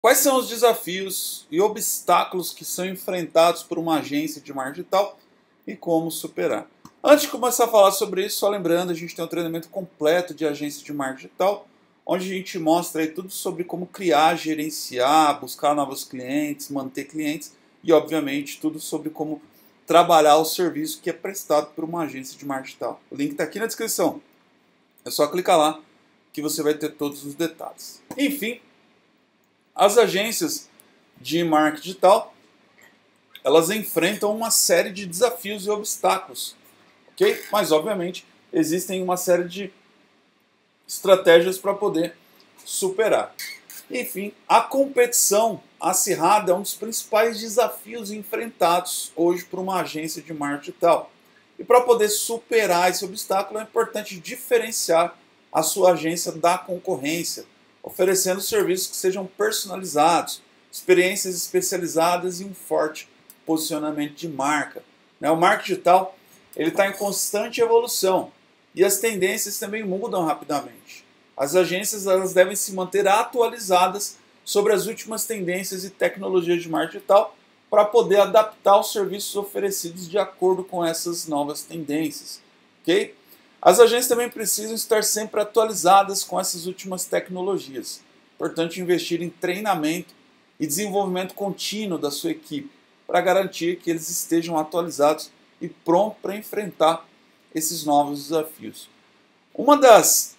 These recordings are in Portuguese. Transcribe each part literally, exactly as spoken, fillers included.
Quais são os desafios e obstáculos que são enfrentados por uma agência de marketing digital e como superar? Antes de começar a falar sobre isso, só lembrando, a gente tem um treinamento completo de agência de marketing digital, onde a gente mostra aí tudo sobre como criar, gerenciar, buscar novos clientes, manter clientes e, obviamente, tudo sobre como trabalhar o serviço que é prestado por uma agência de marketing digital. O link está aqui na descrição. É só clicar lá que você vai ter todos os detalhes. Enfim, as agências de marketing digital, elas enfrentam uma série de desafios e obstáculos, ok? Mas, obviamente, existem uma série de estratégias para poder superar. Enfim, a competição acirrada é um dos principais desafios enfrentados hoje por uma agência de marketing digital. E para poder superar esse obstáculo, é importante diferenciar a sua agência da concorrência, oferecendo serviços que sejam personalizados, experiências especializadas e um forte posicionamento de marca. O marketing digital está em constante evolução e as tendências também mudam rapidamente. As agências elas devem se manter atualizadas sobre as últimas tendências e tecnologias de marketing digital para poder adaptar os serviços oferecidos de acordo com essas novas tendências. Okay? As agências também precisam estar sempre atualizadas com essas últimas tecnologias. Importante investir em treinamento e desenvolvimento contínuo da sua equipe para garantir que eles estejam atualizados e prontos para enfrentar esses novos desafios. Uma das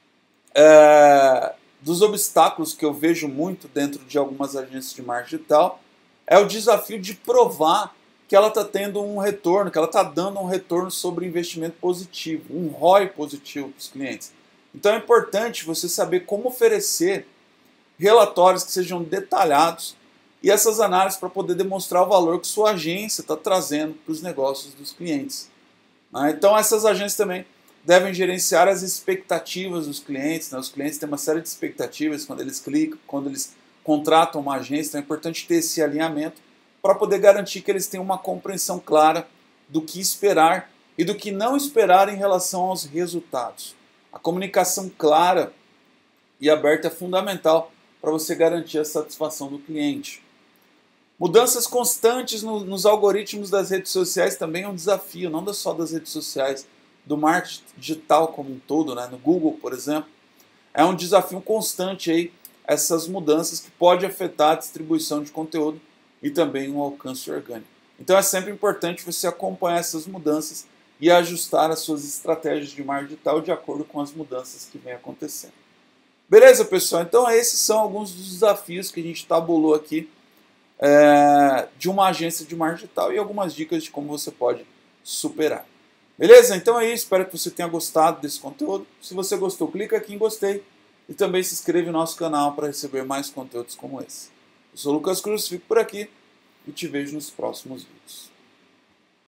é, dos obstáculos que eu vejo muito dentro de algumas agências de marketing digital é o desafio de provar que ela está tendo um retorno, que ela está dando um retorno sobre investimento positivo, um R O I positivo para os clientes. Então é importante você saber como oferecer relatórios que sejam detalhados e essas análises para poder demonstrar o valor que sua agência está trazendo para os negócios dos clientes. Então essas agências também devem gerenciar as expectativas dos clientes. Os clientes têm uma série de expectativas quando eles clicam, quando eles contratam uma agência, então é importante ter esse alinhamento para poder garantir que eles tenham uma compreensão clara do que esperar e do que não esperar em relação aos resultados. A comunicação clara e aberta é fundamental para você garantir a satisfação do cliente. Mudanças constantes no, nos algoritmos das redes sociais também é um desafio, não só das redes sociais, do marketing digital como um todo, né? No Google, por exemplo. É um desafio constante aí, essas mudanças que pode afetar a distribuição de conteúdo e também um alcance orgânico. Então é sempre importante você acompanhar essas mudanças e ajustar as suas estratégias de marketing digital de acordo com as mudanças que vem acontecendo. Beleza, pessoal? Então esses são alguns dos desafios que a gente tabulou aqui é, de uma agência de marketing digital e algumas dicas de como você pode superar. Beleza? Então é isso. Espero que você tenha gostado desse conteúdo. Se você gostou, clica aqui em gostei e também se inscreve no nosso canal para receber mais conteúdos como esse. Eu sou o Lucas Cruz, fico por aqui e te vejo nos próximos vídeos.